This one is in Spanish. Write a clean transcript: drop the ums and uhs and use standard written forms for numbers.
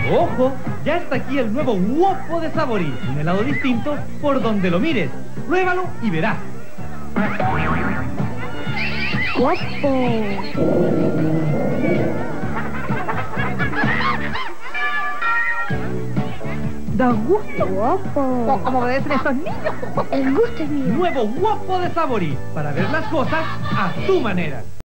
¡Ojo! Ya está aquí el nuevo Wopo de Saborí. Un helado distinto por donde lo mires. Pruébalo y verás. ¡Wopo! ¿Da gusto? ¡Wopo! ¿Cómo obedecen estos niños? El gusto es mío. Nuevo Wopo de Saborí. Para ver las cosas a tu manera.